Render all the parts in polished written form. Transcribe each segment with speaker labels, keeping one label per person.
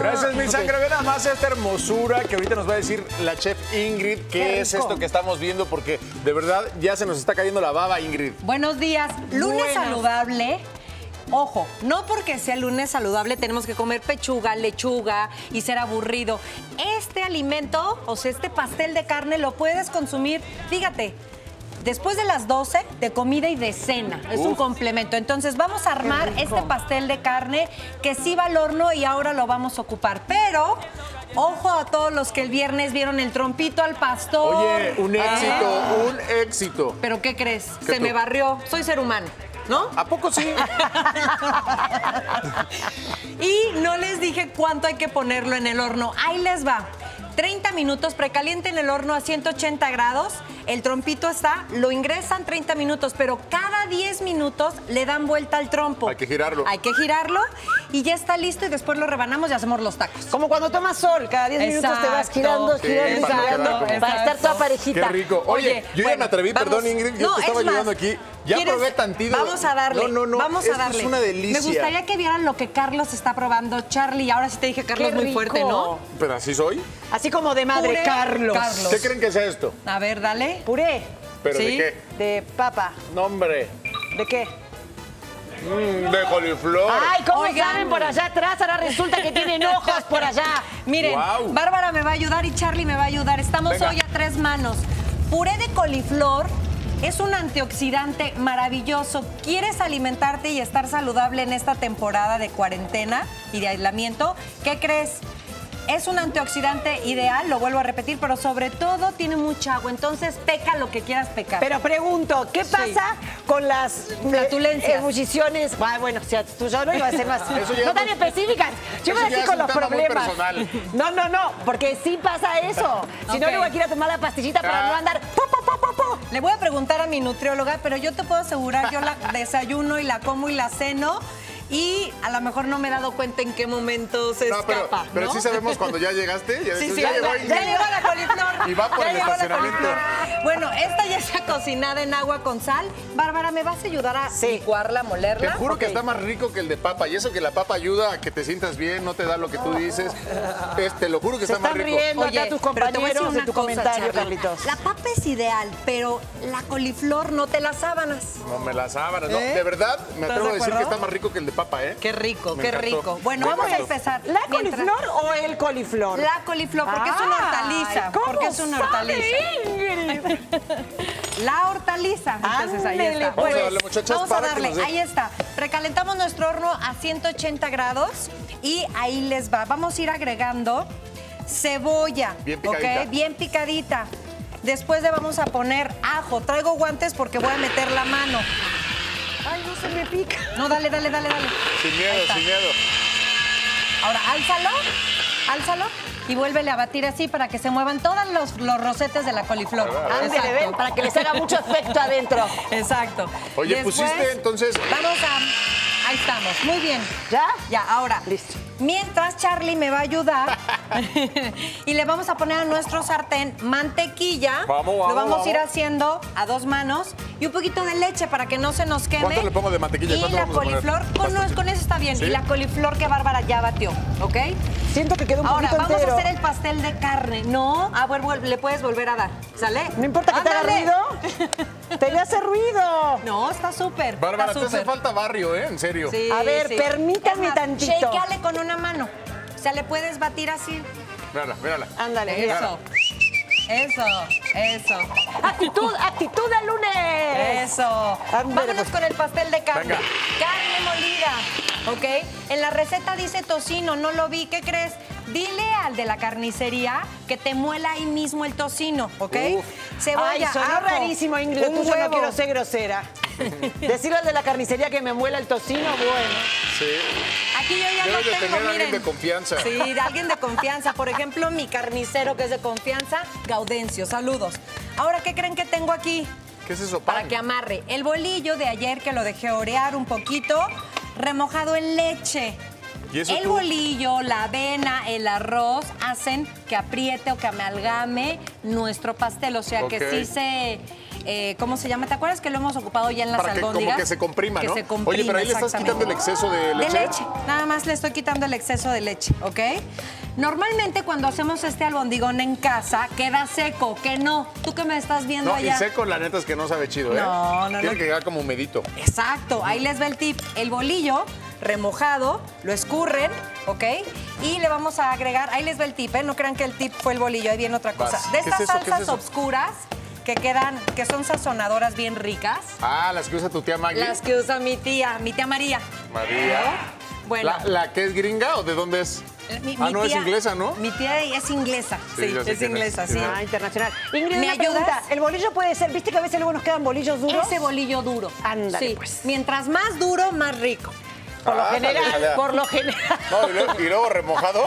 Speaker 1: Gracias, mi sangre. Ve nada más esta hermosura que ahorita nos va a decir la chef Ingrid qué es esto que estamos viendo, porque de verdad ya se nos está cayendo la baba, Ingrid.
Speaker 2: Buenos días. Lunes saludable. Ojo, no porque sea lunes saludable tenemos que comer pechuga, lechuga y ser aburrido. Este alimento, o sea, este pastel de carne lo puedes consumir, fíjate, después de las 12 de comida y de cena. Es un complemento. Entonces vamos a armar este pastel de carne que sí va al horno y ahora lo vamos a ocupar. Pero ojo a todos los que el viernes vieron el trompito al pastor.
Speaker 1: Oye, un éxito, un éxito.
Speaker 2: ¿Pero qué crees?
Speaker 1: ¿Qué
Speaker 2: Se
Speaker 1: tú?
Speaker 2: me barrió. Soy ser humano, ¿no?
Speaker 1: ¿A poco sí?
Speaker 2: Y no les dije cuánto hay que ponerlo en el horno. Ahí les va. 30 minutos, precaliente en el horno a 180 grados. El trompito está, lo ingresan 30 minutos, pero cada 10 minutos le dan vuelta al trompo.
Speaker 1: Hay que girarlo.
Speaker 2: Hay que girarlo y ya está listo y después lo rebanamos y hacemos los tacos.
Speaker 3: Como cuando tomas sol, cada 10 minutos te vas girando,
Speaker 1: Sí,
Speaker 3: girando,
Speaker 1: para
Speaker 3: girando,
Speaker 1: quedar como-
Speaker 3: para estar toda parejita.
Speaker 1: Qué rico. Oye, yo ya
Speaker 2: bueno,
Speaker 1: me atreví,
Speaker 2: vamos.
Speaker 1: perdón, Ingrid, yo
Speaker 2: No,
Speaker 1: te estaba
Speaker 2: es más,
Speaker 1: ayudando aquí. Ya
Speaker 2: ¿quieres?
Speaker 1: probé tantito.
Speaker 2: Vamos a darle.
Speaker 1: No,
Speaker 2: Vamos a
Speaker 1: esto
Speaker 2: darle.
Speaker 1: es una delicia.
Speaker 2: Me gustaría que vieran lo que Carlos está probando. Charlie, ahora sí te dije Carlos
Speaker 3: Qué
Speaker 2: muy
Speaker 3: rico.
Speaker 2: fuerte, ¿no?
Speaker 1: Pero así soy.
Speaker 3: Así como de madre,
Speaker 2: Puré
Speaker 3: Carlos.
Speaker 1: ¿Qué creen que sea esto?
Speaker 2: A ver, dale.
Speaker 3: Puré
Speaker 1: ¿Pero
Speaker 2: Sí.
Speaker 1: de qué?
Speaker 3: de papa.
Speaker 1: No, hombre.
Speaker 3: ¿De qué?
Speaker 1: De coliflor.
Speaker 3: Ay, ¿cómo
Speaker 2: Oigan.
Speaker 3: saben por allá atrás? Ahora resulta que tienen ojos por allá.
Speaker 2: Miren,
Speaker 1: Guau.
Speaker 2: Bárbara me va a ayudar y Charlie me va a ayudar. Estamos
Speaker 1: Venga.
Speaker 2: hoy a 3 manos. Puré de coliflor es un antioxidante maravilloso. ¿Quieres alimentarte y estar saludable en esta temporada de cuarentena y de aislamiento? ¿Qué crees? Es un antioxidante ideal, lo vuelvo a repetir, pero sobre todo tiene mucha agua. Entonces, peca lo que quieras pecar.
Speaker 3: Pero pregunto, ¿qué pasa con las
Speaker 2: Flatulencias.
Speaker 3: ebulliciones? Ah, bueno, si tú yo no iba a ser más.
Speaker 1: Eso ya
Speaker 3: No
Speaker 1: es
Speaker 3: tan
Speaker 1: muy-
Speaker 3: específicas. Yo
Speaker 1: eso
Speaker 3: iba a
Speaker 1: ya
Speaker 3: decir
Speaker 1: es
Speaker 3: con
Speaker 1: un
Speaker 3: los
Speaker 1: tema muy
Speaker 3: problemas.
Speaker 1: personal.
Speaker 3: No, porque sí pasa eso. Si no,
Speaker 2: Ok.
Speaker 3: luego hay que ir a tomar la pastillita para no andar.
Speaker 2: Le voy a preguntar a mi nutrióloga, pero yo te puedo asegurar, yo la desayuno y la como y la ceno y a lo mejor no me he dado cuenta en qué momento se
Speaker 1: No,
Speaker 2: escapa,
Speaker 1: pero
Speaker 2: ¿no?
Speaker 1: sí sabemos cuando ya llegaste. Ya,
Speaker 2: Sí,
Speaker 1: dices,
Speaker 2: sí,
Speaker 1: ya llegó
Speaker 2: ya
Speaker 1: Ingrid.
Speaker 2: llegó la coliflor.
Speaker 1: Y va por
Speaker 2: Ya
Speaker 1: el
Speaker 2: llegó la
Speaker 1: estacionamiento.
Speaker 2: coliflor. Bueno, esta ya está cocinada en agua con sal. Bárbara, ¿me vas a ayudar a licuarla, molerla?
Speaker 1: Te juro que
Speaker 2: Ok.
Speaker 1: está más rico que el de papa. Y eso que la papa ayuda a que te sientas bien, no te da lo que tú dices. Te lo juro que
Speaker 3: Se
Speaker 1: está más
Speaker 3: están
Speaker 1: rico.
Speaker 3: riendo acá tus
Speaker 2: pero te voy a decir
Speaker 3: compañeros de
Speaker 2: una
Speaker 3: tu
Speaker 2: cosa,
Speaker 3: comentario,
Speaker 2: Charlie.
Speaker 3: Carlitos.
Speaker 2: La papa es ideal, pero la coliflor no te la sábanas.
Speaker 1: No me las sábanas. No,
Speaker 2: ¿Eh?
Speaker 1: de verdad, me
Speaker 2: ¿Estás
Speaker 1: atrevo a
Speaker 2: de
Speaker 1: decir que
Speaker 2: acuerdo?
Speaker 1: está más rico que el de papa, ¿eh?
Speaker 2: Qué rico,
Speaker 1: Me
Speaker 2: qué
Speaker 1: encantó.
Speaker 2: rico. Bueno,
Speaker 1: Me
Speaker 2: vamos a
Speaker 1: encantó.
Speaker 2: empezar.
Speaker 3: ¿La
Speaker 2: Mientras-
Speaker 3: coliflor o el coliflor?
Speaker 2: La coliflor, porque es una hortaliza.
Speaker 3: ¿Cómo
Speaker 2: Porque es una
Speaker 3: sabe,
Speaker 2: hortaliza.
Speaker 3: Ingrid?
Speaker 2: La hortaliza. Entonces ahí
Speaker 3: Ándele,
Speaker 2: está.
Speaker 3: pues.
Speaker 1: Vamos a darle, muchachas,
Speaker 2: Vamos a
Speaker 1: para que
Speaker 2: darle.
Speaker 1: nos dé.
Speaker 2: Ahí está. Precalentamos nuestro horno a 180 grados y ahí les va. Vamos a ir agregando cebolla.
Speaker 1: Bien picadita.
Speaker 2: ¿Ok? Bien picadita. Después le vamos a poner ajo. Traigo guantes porque voy a meter la mano.
Speaker 3: Ay, no se me pica.
Speaker 2: No, dale.
Speaker 1: Sin
Speaker 2: Ahí
Speaker 1: miedo,
Speaker 2: está.
Speaker 1: sin miedo.
Speaker 2: Ahora, álzalo y vuélvele a batir así para que se muevan todos los rosetes de la coliflor.
Speaker 3: Ándele,
Speaker 2: Exacto.
Speaker 3: ven, para que les haga mucho efecto adentro.
Speaker 2: Exacto.
Speaker 1: Oye, pusiste, entonces-
Speaker 2: Vamos a... Ahí estamos, muy bien.
Speaker 3: ¿Ya?
Speaker 2: Ya, ahora.
Speaker 3: Listo.
Speaker 2: Mientras Charlie me va a ayudar y le vamos a poner a nuestro sartén mantequilla.
Speaker 1: Vamos,
Speaker 2: Lo vamos a ir
Speaker 1: vamos.
Speaker 2: haciendo a 2 manos y un poquito de leche para que no se nos queme.
Speaker 1: ¿Cuánto le pongo de mantequilla?
Speaker 2: Y
Speaker 1: ¿Cuánto
Speaker 2: la
Speaker 1: vamos a poner?
Speaker 2: coliflor,
Speaker 1: Bastante.
Speaker 2: con eso está bien.
Speaker 1: ¿Sí?
Speaker 2: Y la coliflor que Bárbara ya batió, ¿ok?
Speaker 3: Siento que quedó un
Speaker 2: Ahora,
Speaker 3: poquito
Speaker 2: vamos
Speaker 3: entero.
Speaker 2: a hacer el pastel de carne. No, bueno, le puedes volver a dar, ¿sale?
Speaker 3: No importa que te haga
Speaker 2: Ándale.
Speaker 3: ruido. Te le hace ruido.
Speaker 2: No, está súper.
Speaker 1: Bárbara,
Speaker 2: está
Speaker 1: te hace
Speaker 2: súper.
Speaker 1: falta barrio, ¿eh? En serio.
Speaker 2: Sí,
Speaker 3: A ver, permítame
Speaker 2: Es más,
Speaker 3: tantito.
Speaker 2: shakeale con una mano. O sea, le puedes batir así.
Speaker 1: Mírala.
Speaker 3: Ándale, mira.
Speaker 2: Eso.
Speaker 3: ¡Actitud de lunes!
Speaker 2: Eso.
Speaker 3: Ándale,
Speaker 2: Vámonos
Speaker 3: pues.
Speaker 2: con el pastel de carne.
Speaker 1: Venga.
Speaker 2: Carne molida, ¿ok? En la receta dice tocino, no lo vi. ¿Qué crees? Dile al de la carnicería que te muela ahí mismo el tocino, ¿ok?
Speaker 1: Uf.
Speaker 2: Cebolla,
Speaker 3: Ay, sonó
Speaker 2: ajo,
Speaker 3: rarísimo, Ingrid.
Speaker 2: un
Speaker 3: Tú yo no
Speaker 2: huevo.
Speaker 3: quiero ser grosera. Decirle al de la carnicería que me muela el tocino, bueno.
Speaker 1: Sí.
Speaker 2: Aquí yo ya
Speaker 1: Debes
Speaker 2: lo
Speaker 1: de
Speaker 2: tengo,
Speaker 1: tener a alguien
Speaker 2: miren.
Speaker 1: de confianza.
Speaker 2: Sí, de alguien de confianza. Por ejemplo, mi carnicero que es de confianza, Gaudencio. Saludos. Ahora, ¿qué creen que tengo aquí?
Speaker 1: ¿Qué es eso, pan?
Speaker 2: Para que amarre. El bolillo de ayer que lo dejé orear un poquito, remojado en leche.
Speaker 1: ¿Y eso
Speaker 2: El
Speaker 1: tú?
Speaker 2: bolillo, la avena, el arroz hacen que apriete o que amalgame nuestro pastel. O sea,
Speaker 1: Ok.
Speaker 2: que ¿cómo se llama? ¿Te acuerdas que lo hemos ocupado ya en las
Speaker 1: Para que
Speaker 2: albóndigas?
Speaker 1: como que se comprima, ¿no?
Speaker 2: Que se comprime,
Speaker 1: Oye, pero ahí le estás quitando el exceso de leche.
Speaker 2: De leche. Nada más le estoy quitando el exceso de leche, ¿ok? Normalmente cuando hacemos este albondigón en casa, queda seco, que no. ¿Tú qué me estás viendo
Speaker 1: No,
Speaker 2: allá?
Speaker 1: y seco, la neta es que no sabe chido, ¿eh?
Speaker 2: No.
Speaker 1: Tiene que quedar como humedito.
Speaker 2: Exacto, ahí les va el tip. El bolillo remojado, lo escurren, ¿ok? Y le vamos a agregar, ahí les va el tip, ¿eh? No crean que el tip fue el bolillo, ahí viene otra cosa.
Speaker 1: Vas.
Speaker 2: De
Speaker 1: ¿Qué es
Speaker 2: estas
Speaker 1: eso? ¿Qué es
Speaker 2: salsas
Speaker 1: eso?
Speaker 2: obscuras que son sazonadoras bien ricas.
Speaker 1: Ah, las que usa tu tía Maggie.
Speaker 2: Las que usa mi tía María.
Speaker 1: María.
Speaker 2: ¿No? Bueno.
Speaker 1: ¿La que es gringa o de dónde es?
Speaker 2: Mi
Speaker 1: no, es
Speaker 2: tía-
Speaker 1: inglesa, ¿no?
Speaker 2: Mi tía es inglesa,
Speaker 1: Sí,
Speaker 2: sí,
Speaker 1: yo sé
Speaker 2: es
Speaker 1: quién es.
Speaker 2: inglesa,
Speaker 1: Sí,
Speaker 2: sí.
Speaker 1: sí.
Speaker 3: Ah, internacional. Ingrid,
Speaker 2: ¿Me
Speaker 3: una
Speaker 2: ayudas?
Speaker 3: pregunta. El bolillo puede ser, viste que a veces luego nos quedan bolillos duros.
Speaker 2: Ese bolillo duro.
Speaker 3: Ándale,
Speaker 2: Sí,
Speaker 3: pues.
Speaker 2: mientras más duro, más rico.
Speaker 3: Por lo
Speaker 1: Ándale,
Speaker 3: general,
Speaker 1: ándale.
Speaker 3: por lo general.
Speaker 1: No, y luego remojado.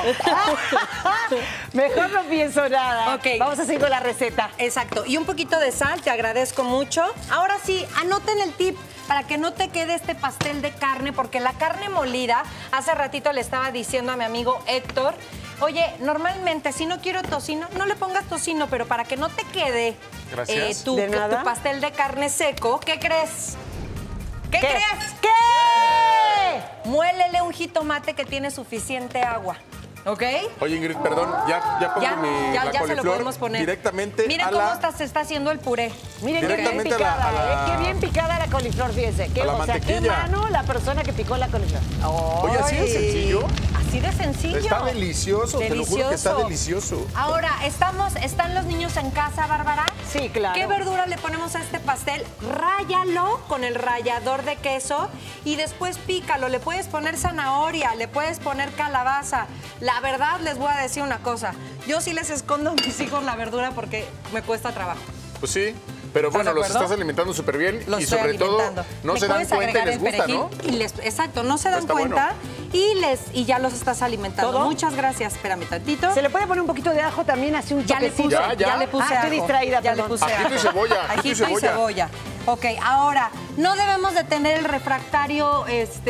Speaker 3: Mejor no pienso nada.
Speaker 2: Ok.
Speaker 3: Vamos a seguir con la receta.
Speaker 2: Exacto. Y un poquito de sal, te agradezco mucho. Ahora sí, anoten el tip para que no te quede este pastel de carne, porque la carne molida, hace ratito le estaba diciendo a mi amigo Héctor, oye, normalmente si no quiero tocino, no le pongas tocino, pero para que no te quede
Speaker 1: Gracias.
Speaker 2: tu
Speaker 3: ¿De nada?
Speaker 2: pastel de carne seco, ¿qué crees? ¿Qué crees?
Speaker 3: ¿Qué?
Speaker 2: Muélele un jitomate que tiene suficiente agua, ¿ok?
Speaker 1: Oye, Ingrid, perdón, ya pongo la
Speaker 2: se lo
Speaker 1: coliflor
Speaker 2: podemos poner.
Speaker 1: directamente
Speaker 2: Miren
Speaker 1: a
Speaker 2: cómo
Speaker 1: la...
Speaker 2: se está haciendo el puré.
Speaker 3: Miren qué bien
Speaker 1: Directamente
Speaker 3: picada,
Speaker 1: a la-
Speaker 3: qué bien picada la coliflor, fíjense.
Speaker 1: a la
Speaker 3: O sea, qué
Speaker 1: mantequilla.
Speaker 3: mano la persona que picó la coliflor.
Speaker 1: Oye, así de
Speaker 2: Ay,
Speaker 1: sencillo.
Speaker 2: Así de sencillo.
Speaker 1: Está delicioso, te lo juro que está
Speaker 2: Delicioso.
Speaker 1: delicioso.
Speaker 2: Ahora, ¿están los niños en casa, Bárbara?
Speaker 3: Sí, claro.
Speaker 2: ¿Qué verdura le ponemos a este pastel? Ráyalo con el rallador de queso y después pícalo. Le puedes poner zanahoria, le puedes poner calabaza. La verdad, les voy a decir una cosa. Yo sí les escondo a mis hijos la verdura porque me cuesta trabajo.
Speaker 1: Pues sí, pero
Speaker 2: ¿Estás
Speaker 1: bueno,
Speaker 2: de
Speaker 1: los
Speaker 2: acuerdo?
Speaker 1: estás alimentando súper bien
Speaker 2: Los
Speaker 1: y
Speaker 2: estoy
Speaker 1: sobre todo
Speaker 2: alimentando.
Speaker 1: no
Speaker 2: Le
Speaker 1: se dan
Speaker 2: puedes
Speaker 1: cuenta y
Speaker 2: agregar
Speaker 1: les
Speaker 2: el
Speaker 1: gusta, ¿no?
Speaker 2: perejil exacto, no se dan
Speaker 1: Está
Speaker 2: cuenta y ya los estás alimentando.
Speaker 3: ¿Todo?
Speaker 2: Muchas gracias. Espérame tantito.
Speaker 3: ¿Se le puede poner un poquito de ajo también, así un
Speaker 2: Ya le puse,
Speaker 3: toquecito?
Speaker 1: Ya.
Speaker 2: ya le puse
Speaker 3: Ah, estoy
Speaker 2: ajo.
Speaker 3: distraída,
Speaker 2: Ya le
Speaker 3: perdón.
Speaker 2: puse
Speaker 1: Ajito y
Speaker 2: ajo.
Speaker 1: cebolla, ajito y
Speaker 2: Ajito y
Speaker 1: cebolla.
Speaker 2: cebolla. Ok, ahora, no debemos de tener el refractario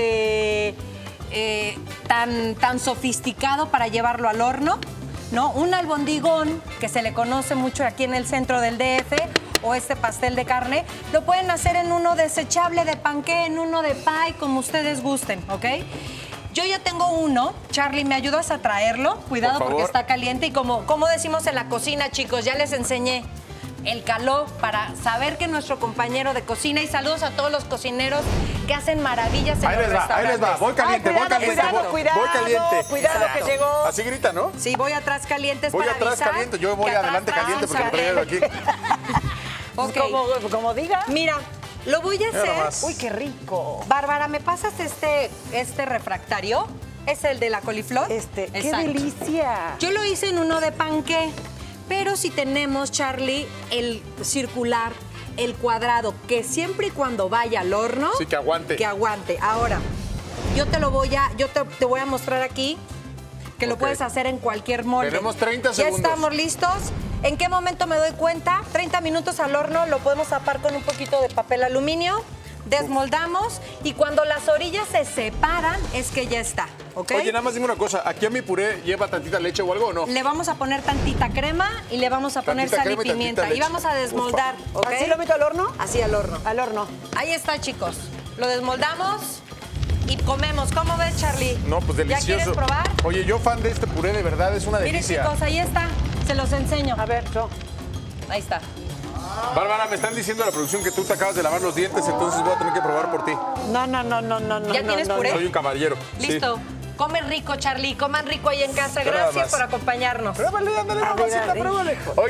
Speaker 2: tan sofisticado para llevarlo al horno, ¿no? Un albondigón, que se le conoce mucho aquí en el centro del DF, o este pastel de carne, lo pueden hacer en uno desechable de panqué, en uno de pie, como ustedes gusten, ¿ok? Yo ya tengo uno. Charlie, ¿me ayudas a traerlo? Cuidado
Speaker 1: Por
Speaker 2: porque
Speaker 1: favor.
Speaker 2: está caliente y como decimos en la cocina, chicos, ya les enseñé el calor para saber que nuestro compañero de cocina, y saludos a todos los cocineros que hacen maravillas en
Speaker 1: Ahí
Speaker 2: los
Speaker 1: les va,
Speaker 2: restaurantes.
Speaker 1: voy caliente,
Speaker 3: Ay,
Speaker 1: voy
Speaker 3: cuidado,
Speaker 1: caliente,
Speaker 3: cuidado, cuidado,
Speaker 1: voy caliente.
Speaker 3: cuidado
Speaker 2: Exacto.
Speaker 3: que llegó.
Speaker 1: Así grita, ¿no?
Speaker 2: Sí, voy atrás calientes
Speaker 1: Voy
Speaker 2: para
Speaker 1: atrás
Speaker 2: avisar
Speaker 1: caliente, yo voy
Speaker 2: que atrás
Speaker 1: adelante caliente porque me
Speaker 2: traen
Speaker 1: traigo aquí.
Speaker 2: Ok.
Speaker 3: Como diga.
Speaker 2: Mira, lo voy a
Speaker 1: Mira
Speaker 2: hacer.
Speaker 1: nomás.
Speaker 3: Uy, qué rico.
Speaker 2: Bárbara, ¿me pasas este refractario? Es el de la coliflor.
Speaker 3: Qué
Speaker 2: Exacto.
Speaker 3: delicia.
Speaker 2: Yo lo hice en uno de panqué, pero si tenemos, Charlie, el circular, el cuadrado, que siempre y cuando vaya al horno...
Speaker 1: Sí, que aguante.
Speaker 2: Que aguante. Ahora, yo te voy a mostrar aquí que lo
Speaker 1: Ok.
Speaker 2: puedes hacer en cualquier molde.
Speaker 1: Tenemos 30 segundos.
Speaker 2: Ya estamos listos. ¿En qué momento me doy cuenta? 30 minutos al horno, lo podemos tapar con un poquito de papel aluminio, desmoldamos y cuando las orillas se separan es que ya está, ¿ok?
Speaker 1: Oye, nada más dime una cosa, ¿aquí a mi puré lleva tantita leche o algo o no?
Speaker 2: Le vamos a poner tantita crema y le vamos a poner
Speaker 1: Tantita
Speaker 2: sal y
Speaker 1: crema y tantita
Speaker 2: pimienta. Y
Speaker 1: leche.
Speaker 2: vamos a desmoldar, ¿ok?
Speaker 3: ¿Así lo meto al horno?
Speaker 2: Así al horno.
Speaker 3: Al horno.
Speaker 2: Ahí está, chicos. Lo desmoldamos y comemos. ¿Cómo ves, Charlie?
Speaker 1: No, pues delicioso.
Speaker 2: ¿Ya quieres probar?
Speaker 1: Oye, yo fan de este puré, de verdad, es una
Speaker 2: Miren,
Speaker 1: delicia.
Speaker 2: chicos, ahí está. Se los enseño.
Speaker 3: A ver, yo.
Speaker 2: Ahí está.
Speaker 1: Bárbara, me están diciendo la producción que tú te acabas de lavar los dientes, entonces voy a tener que probar por ti.
Speaker 3: No.
Speaker 2: ¿Ya tienes puré?
Speaker 1: Soy un caballero.
Speaker 2: Listo. Come rico, Charlie. Coman rico ahí en casa.
Speaker 1: Pero nada
Speaker 2: Gracias
Speaker 1: más.
Speaker 2: por acompañarnos.
Speaker 1: Pruébale, ándale,
Speaker 3: A ver,
Speaker 1: mamacita,
Speaker 3: a ver.
Speaker 1: pruébale. Oye,